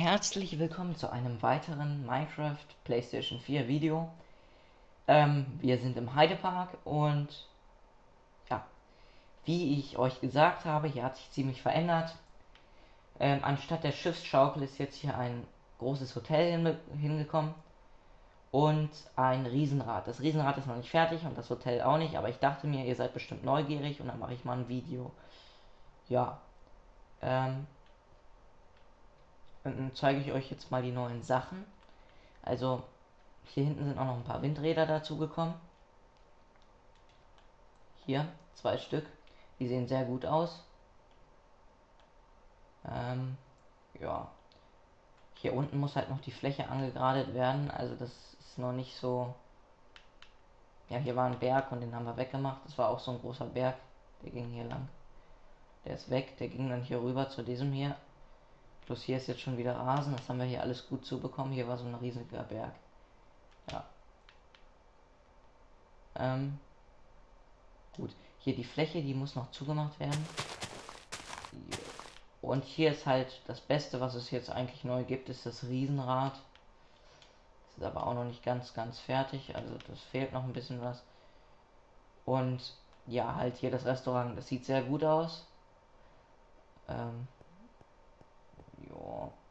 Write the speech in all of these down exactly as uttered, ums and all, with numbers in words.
Herzlich willkommen zu einem weiteren Minecraft PlayStation vier Video. Ähm, wir sind im Heidepark und ja, wie ich euch gesagt habe, hier hat sich ziemlich verändert. Ähm, anstatt der Schiffsschaukel ist jetzt hier ein großes Hotel hin hingekommen und ein Riesenrad. Das Riesenrad ist noch nicht fertig und das Hotel auch nicht, aber ich dachte mir, ihr seid bestimmt neugierig und dann mache ich mal ein Video. Ja, ähm, und dann zeige ich euch jetzt mal die neuen Sachen. Also hier hinten sind auch noch ein paar Windräder dazu gekommen. Hier zwei Stück. Die sehen sehr gut aus. Ähm, ja. Hier unten muss halt noch die Fläche angegradet werden. Also das ist noch nicht so. Ja, hier war ein Berg und den haben wir weggemacht. Das war auch so ein großer Berg. Der ging hier lang. Der ist weg. Der ging dann hier rüber zu diesem hier. Plus hier ist jetzt schon wieder Rasen. Das haben wir hier alles gut zubekommen. Hier war so ein riesiger Berg. Ja. Ähm, gut. Hier die Fläche, die muss noch zugemacht werden. Und hier ist halt das Beste, was es jetzt eigentlich neu gibt, ist das Riesenrad. Das ist aber auch noch nicht ganz, ganz fertig. Also das fehlt noch ein bisschen was. Und ja, halt hier das Restaurant. Das sieht sehr gut aus. Ähm, ja.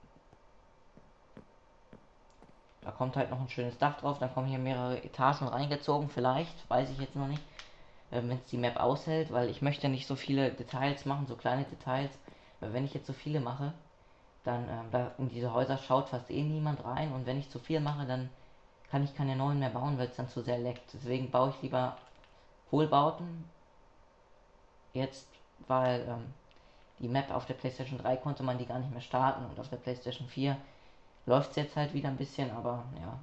Da kommt halt noch ein schönes Dach drauf. Dann kommen hier mehrere Etagen reingezogen. Vielleicht, weiß ich jetzt noch nicht. Wenn es die Map aushält, weil ich möchte nicht so viele Details machen, so kleine Details. Weil wenn ich jetzt so viele mache, dann ähm, da in diese Häuser schaut fast eh niemand rein. Und wenn ich zu viel mache, dann kann ich keine neuen mehr bauen, weil es dann zu sehr leckt. Deswegen baue ich lieber Hohlbauten. Jetzt, weil ähm, die Map auf der PlayStation drei konnte man die gar nicht mehr starten. Und auf der PlayStation vier läuft es jetzt halt wieder ein bisschen, aber ja.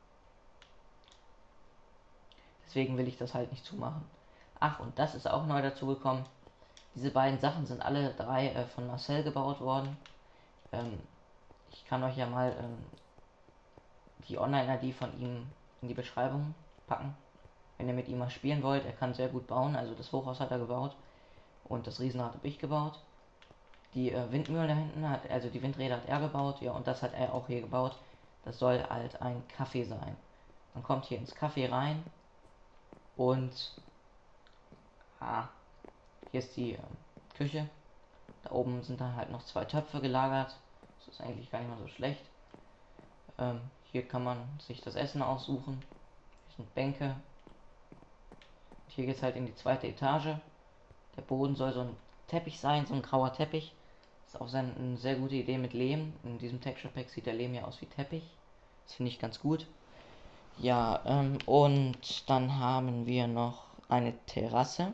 Deswegen will ich das halt nicht zumachen. Ach, und das ist auch neu dazu gekommen. Diese beiden Sachen sind alle drei äh, von Marcel gebaut worden. Ähm, ich kann euch ja mal ähm, die Online-I D von ihm in die Beschreibung packen. Wenn ihr mit ihm mal spielen wollt, er kann sehr gut bauen. Also das Hochhaus hat er gebaut und das Riesenrad habe ich gebaut. Die äh, Windmühlen da hinten hat, also die Windräder hat er gebaut, ja, und das hat er auch hier gebaut. Das soll halt ein Café sein. Man kommt hier ins Café rein und ah, hier ist die äh, Küche. Da oben sind dann halt noch zwei Töpfe gelagert. Das ist eigentlich gar nicht mal so schlecht. Ähm, hier kann man sich das Essen aussuchen. Hier sind Bänke. Und hier geht es halt in die zweite Etage. Der Boden soll so ein Teppich sein, so ein grauer Teppich. Das ist auch eine sehr gute Idee mit Lehm. In diesem Texture Pack sieht der Lehm ja aus wie Teppich. Das finde ich ganz gut. Ja, ähm, und dann haben wir noch eine Terrasse.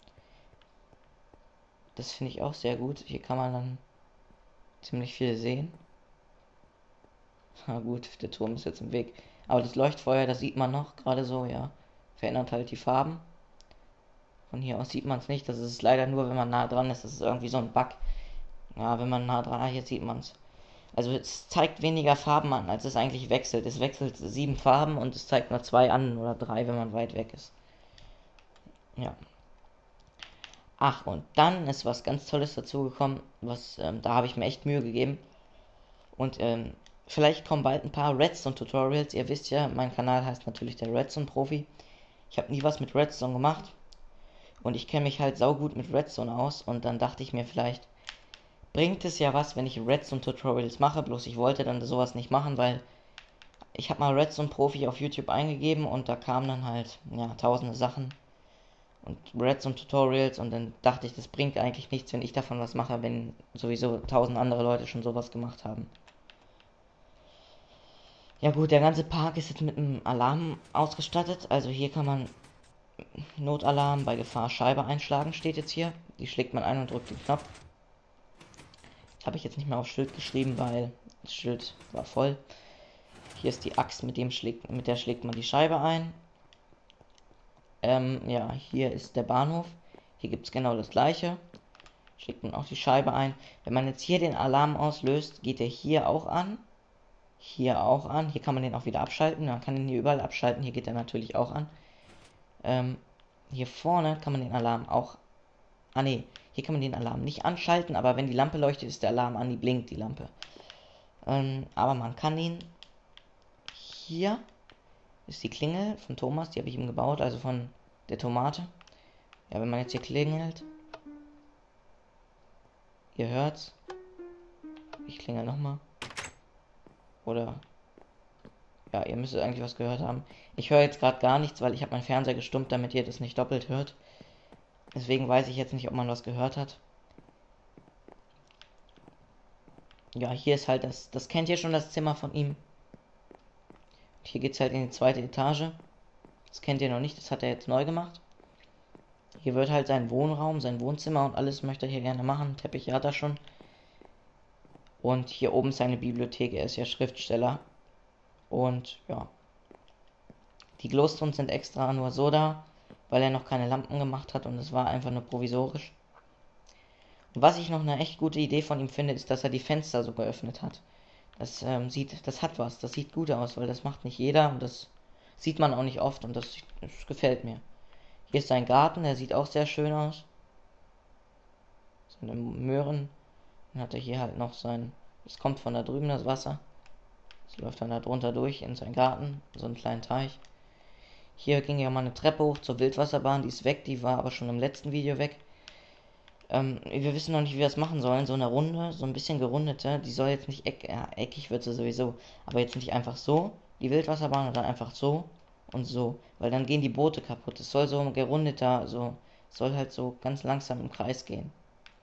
Das finde ich auch sehr gut. Hier kann man dann ziemlich viel sehen. Na gut, der Turm ist jetzt im Weg. Aber das Leuchtfeuer, das sieht man noch, gerade so, ja. Verändert halt die Farben. Von hier aus sieht man es nicht. Das ist leider nur, wenn man nah dran ist. Das ist irgendwie so ein Bug. Ja, wenn man nah dran ist, jetzt sieht man es. Also es zeigt weniger Farben an, als es eigentlich wechselt. Es wechselt sieben Farben und es zeigt nur zwei an oder drei, wenn man weit weg ist. Ja. Ach, und dann ist was ganz Tolles dazu gekommen, was, ähm, da habe ich mir echt Mühe gegeben. Und, ähm, vielleicht kommen bald ein paar Redstone-Tutorials. Ihr wisst ja, mein Kanal heißt natürlich der Redstone-Profi. Ich habe nie was mit Redstone gemacht. Und ich kenne mich halt saugut mit Redstone aus. Und dann dachte ich mir, vielleicht bringt es ja was, wenn ich Redstone-Tutorials mache. Bloß ich wollte dann sowas nicht machen, weil ich habe mal Redstone-Profi auf YouTube eingegeben und da kamen dann halt, ja, tausende Sachen. Und Redstone-Tutorials. Und dann dachte ich, das bringt eigentlich nichts, wenn ich davon was mache, wenn sowieso tausend andere Leute schon sowas gemacht haben. Ja gut, der ganze Park ist jetzt mit einem Alarm ausgestattet. Also hier kann man Notalarm bei Gefahr Scheibe einschlagen, steht jetzt hier. Die schlägt man ein und drückt den Knopf. Das habe ich jetzt nicht mehr auf Schild geschrieben, weil das Schild war voll. Hier ist die Axt, mit, dem schlägt, mit der schlägt man die Scheibe ein. Ähm, ja, hier ist der Bahnhof. Hier gibt es genau das gleiche. Schlägt man auch die Scheibe ein. Wenn man jetzt hier den Alarm auslöst, geht er hier auch an. Hier auch an. Hier kann man den auch wieder abschalten. Man kann den hier überall abschalten. Hier geht er natürlich auch an. Ähm, hier vorne kann man den Alarm auch... Ah ne, hier kann man den Alarm nicht anschalten, aber wenn die Lampe leuchtet, ist der Alarm an, die blinkt, die Lampe. Ähm, aber man kann ihn... Hier ist die Klingel von Thomas, die habe ich ihm gebaut, also von der Tomate. Ja, wenn man jetzt hier klingelt... Ihr hört's. Ich klingel nochmal. Oder... Ja, ihr müsstet eigentlich was gehört haben. Ich höre jetzt gerade gar nichts, weil ich habe meinen Fernseher gestummt, damit ihr das nicht doppelt hört. Deswegen weiß ich jetzt nicht, ob man was gehört hat. Ja, hier ist halt das... Das kennt ihr schon, das Zimmer von ihm. Hier geht's halt in die zweite Etage. Das kennt ihr noch nicht, das hat er jetzt neu gemacht. Hier wird halt sein Wohnraum, sein Wohnzimmer und alles möchte er hier gerne machen. Teppich hat er schon. Und hier oben ist seine Bibliothek, er ist ja Schriftsteller. Und ja. Die Glowstones sind extra nur so da, weil er noch keine Lampen gemacht hat und es war einfach nur provisorisch. Und was ich noch eine echt gute Idee von ihm finde, ist, dass er die Fenster so geöffnet hat. Das ähm, sieht, das hat was, das sieht gut aus, weil das macht nicht jeder und das sieht man auch nicht oft und das, das gefällt mir. Hier ist sein Garten, der sieht auch sehr schön aus. Seine Möhren. Dann hat er hier halt noch sein, es kommt von da drüben das Wasser. Es läuft dann da drunter durch in seinen Garten, so einen kleinen Teich. Hier ging ja mal eine Treppe hoch zur Wildwasserbahn, die ist weg, die war aber schon im letzten Video weg. Ähm, wir wissen noch nicht, wie wir das machen sollen. So eine Runde, so ein bisschen gerundete, die soll jetzt nicht eck, ja, eckig wird sie sowieso, aber jetzt nicht einfach so, die Wildwasserbahn, und dann einfach so und so, weil dann gehen die Boote kaputt. Es soll so gerundeter, so, soll halt so ganz langsam im Kreis gehen.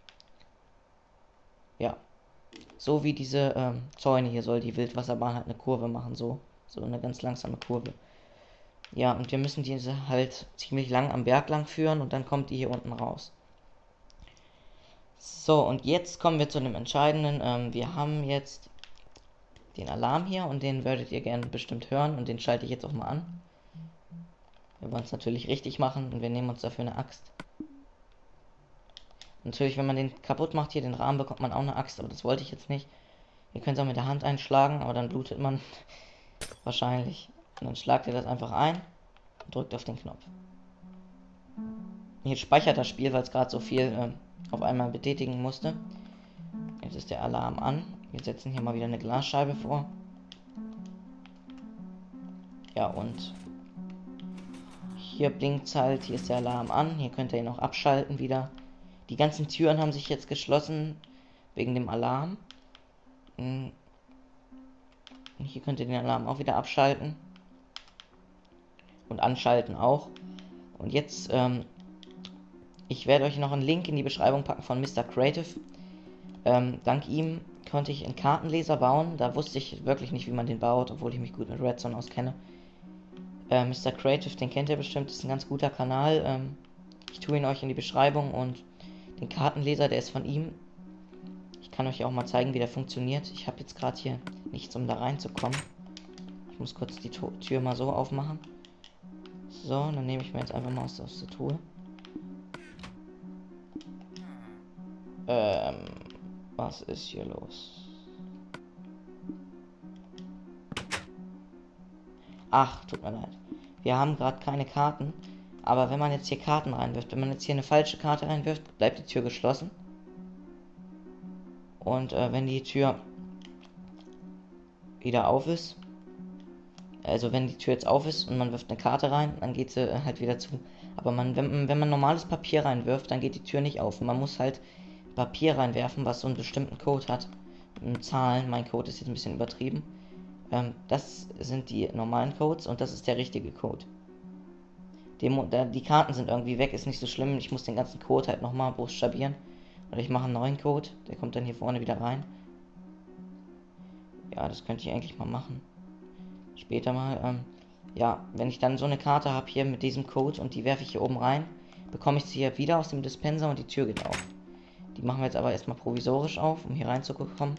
Ja. So wie diese ähm, Zäune hier soll die Wildwasserbahn halt eine Kurve machen, so. So eine ganz langsame Kurve. Ja, und wir müssen diese halt ziemlich lang am Berg lang führen und dann kommt die hier unten raus. So, und jetzt kommen wir zu dem Entscheidenden. Ähm, wir haben jetzt den Alarm hier und den werdet ihr gerne bestimmt hören und den schalte ich jetzt auch mal an. Wir wollen es natürlich richtig machen und wir nehmen uns dafür eine Axt. Natürlich, wenn man den kaputt macht, hier den Rahmen, bekommt man auch eine Axt, aber das wollte ich jetzt nicht. Ihr könnt es auch mit der Hand einschlagen, aber dann blutet man wahrscheinlich. Und dann schlagt ihr das einfach ein und drückt auf den Knopf. Hier speichert das Spiel, weil es gerade so viel äh, auf einmal betätigen musste. Jetzt ist der Alarm an. Wir setzen hier mal wieder eine Glasscheibe vor. Ja, und hier blinkt es halt, hier ist der Alarm an. Hier könnt ihr ihn auch abschalten wieder. Die ganzen Türen haben sich jetzt geschlossen wegen dem Alarm. Und hier könnt ihr den Alarm auch wieder abschalten. Und anschalten auch. Und jetzt, ähm, ich werde euch noch einen Link in die Beschreibung packen von Mister Creative. Ähm, dank ihm konnte ich einen Kartenleser bauen. Da wusste ich wirklich nicht, wie man den baut, obwohl ich mich gut mit Redstone auskenne. Äh, Mister Creative, den kennt ihr bestimmt, ist ein ganz guter Kanal. Ähm, ich tue ihn euch in die Beschreibung und den Kartenleser, der ist von ihm. Ich kann euch auch mal zeigen, wie der funktioniert. Ich habe jetzt gerade hier nichts, um da reinzukommen. Ich muss kurz die Tür mal so aufmachen. So, dann nehme ich mir jetzt einfach mal aus, aus der Truhe. Ähm, was ist hier los? Ach, tut mir leid. Wir haben gerade keine Karten. Aber wenn man jetzt hier Karten reinwirft, wenn man jetzt hier eine falsche Karte reinwirft, bleibt die Tür geschlossen. Und äh, wenn die Tür wieder auf ist, also wenn die Tür jetzt auf ist und man wirft eine Karte rein, dann geht sie äh, halt wieder zu. Aber man, wenn, wenn man normales Papier reinwirft, dann geht die Tür nicht auf. Und man muss halt Papier reinwerfen, was so einen bestimmten Code hat. Zahlen, mein Code ist jetzt ein bisschen übertrieben. Ähm, das sind die normalen Codes und das ist der richtige Code. Die, die Karten sind irgendwie weg, ist nicht so schlimm. Ich muss den ganzen Code halt nochmal buchstabieren. Oder ich mache einen neuen Code, der kommt dann hier vorne wieder rein. Ja, das könnte ich eigentlich mal machen. Später mal. Ähm, ja, wenn ich dann so eine Karte habe hier mit diesem Code und die werfe ich hier oben rein, bekomme ich sie hier wieder aus dem Dispenser und die Tür geht auf. Die machen wir jetzt aber erstmal provisorisch auf, um hier reinzukommen.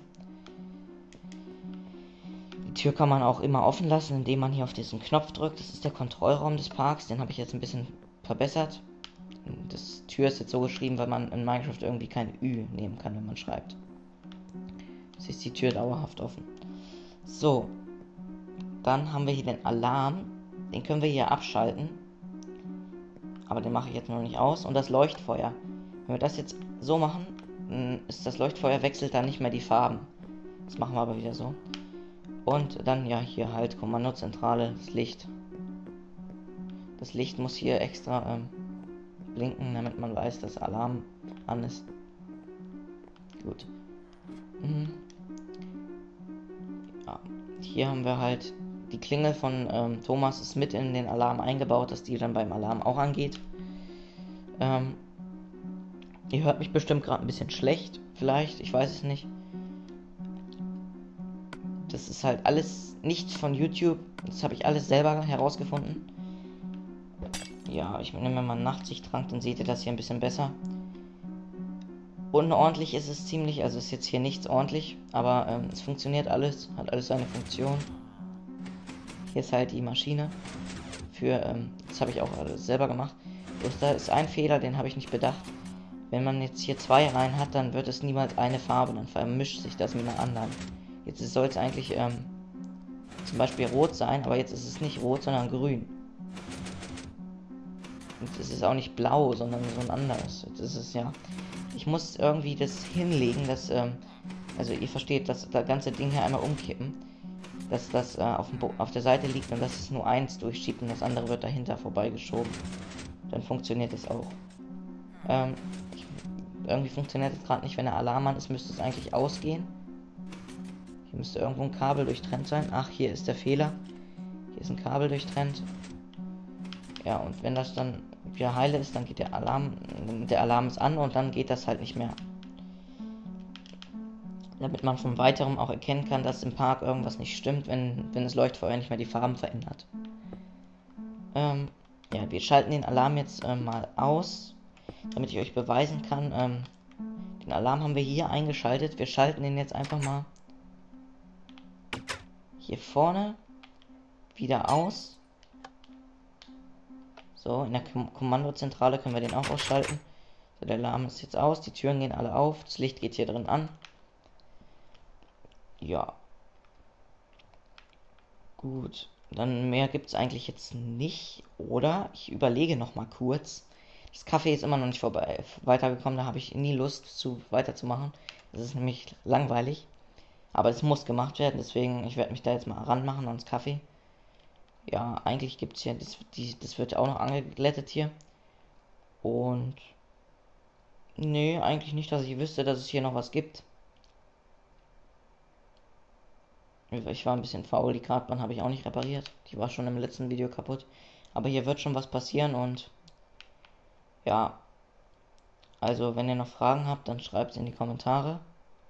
Die Tür kann man auch immer offen lassen, indem man hier auf diesen Knopf drückt. Das ist der Kontrollraum des Parks, den habe ich jetzt ein bisschen verbessert. Das Tür ist jetzt so geschrieben, weil man in Minecraft irgendwie kein Ü nehmen kann, wenn man schreibt. Jetzt ist die Tür dauerhaft offen. So. Dann haben wir hier den Alarm. Den können wir hier abschalten. Aber den mache ich jetzt noch nicht aus. Und das Leuchtfeuer. Wenn wir das jetzt so machen, ist das Leuchtfeuer wechselt dann nicht mehr die Farben. Das machen wir aber wieder so. Und dann ja hier halt Kommandozentrale, das Licht. Das Licht muss hier extra ähm, blinken, damit man weiß, dass Alarm an ist. Gut. Mhm. Ja, hier haben wir halt die Klingel von ähm, Thomas ist mit in den Alarm eingebaut, dass die dann beim Alarm auch angeht. Ähm, ihr hört mich bestimmt gerade ein bisschen schlecht, vielleicht, ich weiß es nicht. Das ist halt alles nichts von YouTube, das habe ich alles selber herausgefunden. Ja, ich nehme mal einen Nachtsichttrank, dann seht ihr das hier ein bisschen besser. Unordentlich ist es ziemlich, also ist jetzt hier nichts ordentlich, aber ähm, es funktioniert alles, hat alles seine Funktion. Hier ist halt die Maschine für, ähm, das habe ich auch alles selber gemacht. Bloß da ist ein Fehler, den habe ich nicht bedacht. Wenn man jetzt hier zwei Reihen hat, dann wird es niemals eine Farbe, dann vermischt sich das mit einer anderen. Jetzt soll es eigentlich ähm, zum Beispiel rot sein, aber jetzt ist es nicht rot, sondern grün. Und es ist auch nicht blau, sondern so ein anderes. Jetzt ist es ja. Ich muss irgendwie das hinlegen, dass, ähm, also ihr versteht, dass das ganze Ding hier einmal umkippen. Dass das äh, auf, dem auf der Seite liegt und dass es nur eins durchschiebt und das andere wird dahinter vorbeigeschoben. Dann funktioniert es auch. Ähm, ich, irgendwie funktioniert es gerade nicht, wenn der Alarm an ist, müsste es eigentlich ausgehen. Hier müsste irgendwo ein Kabel durchtrennt sein. Ach, hier ist der Fehler. Hier ist ein Kabel durchtrennt. Ja, und wenn das dann wieder heile ist, dann geht der Alarm, der Alarm ist an und dann geht das halt nicht mehr. Damit man von weiterem auch erkennen kann, dass im Park irgendwas nicht stimmt, wenn, wenn das Leuchtfeuer nicht mehr die Farben verändert. Ähm, ja, wir schalten den Alarm jetzt äh, mal aus, damit ich euch beweisen kann. Ähm, den Alarm haben wir hier eingeschaltet. Wir schalten den jetzt einfach mal hier vorne wieder aus. So, in der Kom Kommandozentrale können wir den auch ausschalten. So, der Alarm ist jetzt aus, die Türen gehen alle auf, das Licht geht hier drin an. Ja. Gut, dann mehr gibt es eigentlich jetzt nicht, oder? Ich überlege noch mal kurz. Das Kaffee ist immer noch nicht vorbei, weitergekommen, da habe ich nie Lust zu weiterzumachen. Das ist nämlich langweilig. Aber es muss gemacht werden, deswegen, ich werde mich da jetzt mal ranmachen ans Kaffee. Ja, eigentlich gibt es hier, das, die, das wird auch noch angeglättet hier. Und, nee, eigentlich nicht, dass ich wüsste, dass es hier noch was gibt. Ich war ein bisschen faul, die Kartbahn habe ich auch nicht repariert. Die war schon im letzten Video kaputt. Aber hier wird schon was passieren und, ja. Also, wenn ihr noch Fragen habt, dann schreibt es in die Kommentare.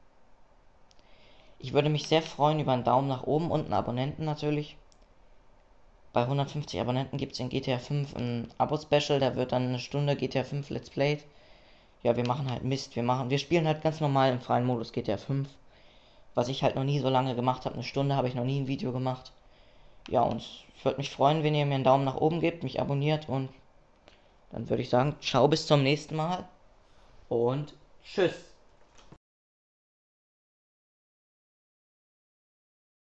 Ich würde mich sehr freuen über einen Daumen nach oben und einen Abonnenten natürlich. Bei hundertfünfzig Abonnenten gibt es in G T A fünf ein Abo-Special, da wird dann eine Stunde G T A fünf Let's Played. Ja, wir machen halt Mist, wir machen, wir spielen halt ganz normal im freien Modus G T A fünf. Was ich halt noch nie so lange gemacht habe, eine Stunde habe ich noch nie ein Video gemacht. Ja, und ich würde mich freuen, wenn ihr mir einen Daumen nach oben gebt, mich abonniert und dann würde ich sagen, ciao, bis zum nächsten Mal und tschüss.